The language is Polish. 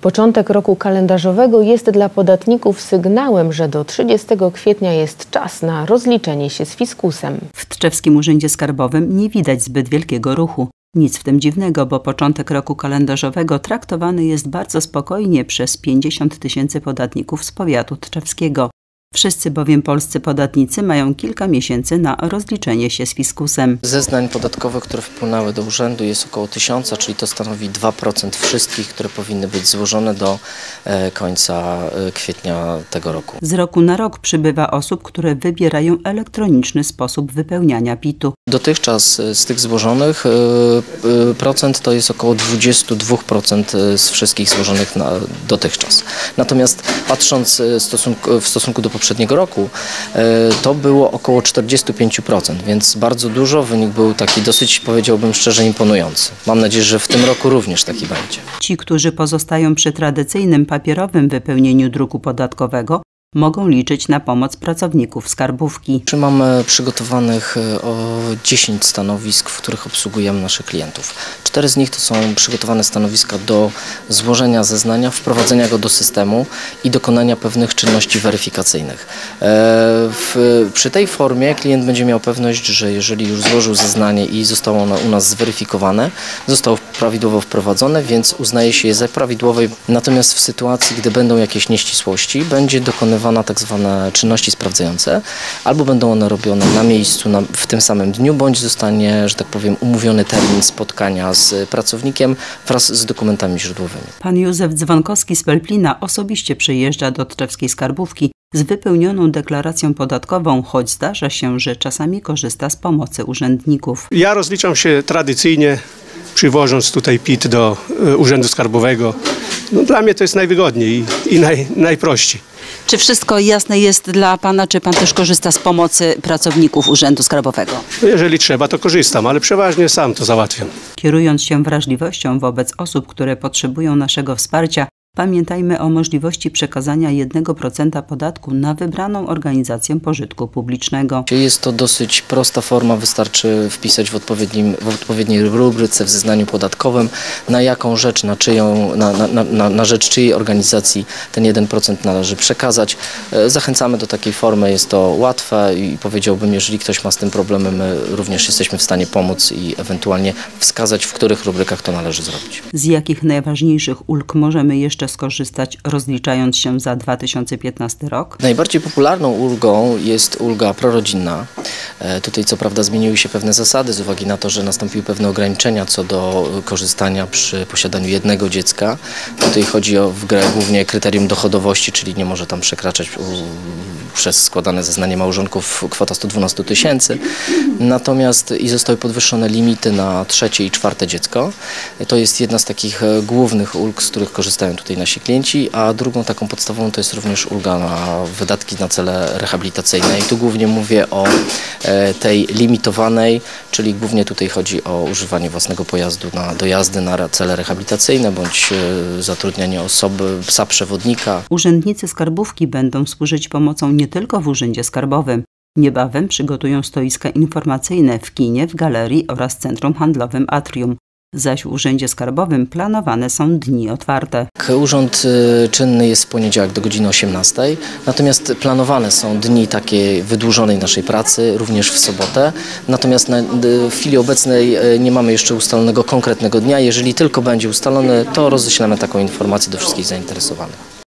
Początek roku kalendarzowego jest dla podatników sygnałem, że do 30 kwietnia jest czas na rozliczenie się z fiskusem. W Tczewskim Urzędzie Skarbowym nie widać zbyt wielkiego ruchu. Nic w tym dziwnego, bo początek roku kalendarzowego traktowany jest bardzo spokojnie przez 50 000 podatników z powiatu tczewskiego. Wszyscy bowiem polscy podatnicy mają kilka miesięcy na rozliczenie się z fiskusem. Zeznań podatkowych, które wpłynęły do urzędu, jest około 1000, czyli to stanowi 2% wszystkich, które powinny być złożone do końca kwietnia tego roku. Z roku na rok przybywa osób, które wybierają elektroniczny sposób wypełniania PIT-u. Dotychczas z tych złożonych procent to jest około 22% z wszystkich złożonych dotychczas. Natomiast patrząc w stosunku do poprzedniego roku, to było około 45%, więc bardzo dużo. Wynik był taki dosyć, powiedziałbym szczerze, imponujący. Mam nadzieję, że w tym roku również taki będzie. Ci, którzy pozostają przy tradycyjnym papierowym wypełnieniu druku podatkowego, mogą liczyć na pomoc pracowników skarbówki. Mamy przygotowanych 10 stanowisk, w których obsługujemy naszych klientów. 4 z nich to są przygotowane stanowiska do złożenia zeznania, wprowadzenia go do systemu i dokonania pewnych czynności weryfikacyjnych. Przy tej formie klient będzie miał pewność, że jeżeli już złożył zeznanie i zostało ono u nas zweryfikowane, zostało prawidłowo wprowadzone, więc uznaje się je za prawidłowe. Natomiast w sytuacji, gdy będą jakieś nieścisłości, będzie dokonywana tak zwane czynności sprawdzające, albo będą one robione na miejscu w tym samym dniu, bądź zostanie, że tak powiem, umówiony termin spotkania z pracownikiem wraz z dokumentami źródłowymi. Pan Józef Dzwonkowski z Pelplina osobiście przyjeżdża do tczewskiej skarbówki z wypełnioną deklaracją podatkową, choć zdarza się, że czasami korzysta z pomocy urzędników. Ja rozliczam się tradycyjnie, przywożąc tutaj PIT do Urzędu Skarbowego. Dla mnie to jest najwygodniej i najprościej. Czy wszystko jasne jest dla Pana, czy Pan też korzysta z pomocy pracowników Urzędu Skarbowego? Jeżeli trzeba, to korzystam, ale przeważnie sam to załatwiam. Kierując się wrażliwością wobec osób, które potrzebują naszego wsparcia, pamiętajmy o możliwości przekazania 1% podatku na wybraną organizację pożytku publicznego. Jest to dosyć prosta forma, wystarczy wpisać w odpowiedniej rubryce w zeznaniu podatkowym, na jaką rzecz, na rzecz czyjej organizacji ten 1% należy przekazać. Zachęcamy do takiej formy, jest to łatwe i powiedziałbym, jeżeli ktoś ma z tym problemy, my również jesteśmy w stanie pomóc i ewentualnie wskazać, w których rubrykach to należy zrobić. Z jakich najważniejszych ulg możemy jeszcze skorzystać, rozliczając się za 2015 rok? Najbardziej popularną ulgą jest ulga prorodzinna. Tutaj co prawda zmieniły się pewne zasady z uwagi na to, że nastąpiły pewne ograniczenia co do korzystania przy posiadaniu jednego dziecka. Tutaj chodzi o w grę głównie kryterium dochodowości, czyli nie może tam przekraczać przez składane zeznanie małżonków kwota 112 000. Natomiast zostały podwyższone limity na 3. i 4. dziecko. To jest jedna z takich głównych ulg, z których korzystają tutaj nasi klienci, a drugą taką podstawową to jest również ulga na wydatki na cele rehabilitacyjne. I tu głównie mówię o tej limitowanej, czyli głównie tutaj chodzi o używanie własnego pojazdu do jazdy na cele rehabilitacyjne bądź zatrudnianie osoby, psa przewodnika. Urzędnicy skarbówki będą służyć pomocą nie tylko w Urzędzie Skarbowym. Niebawem przygotują stoiska informacyjne w kinie, w galerii oraz centrum handlowym Atrium. Zaś w Urzędzie Skarbowym planowane są dni otwarte. Urząd czynny jest w poniedziałek do godziny 18, natomiast planowane są dni takiej wydłużonej naszej pracy, również w sobotę. Natomiast w chwili obecnej nie mamy jeszcze ustalonego konkretnego dnia. Jeżeli tylko będzie ustalony, to roześlemy taką informację do wszystkich zainteresowanych.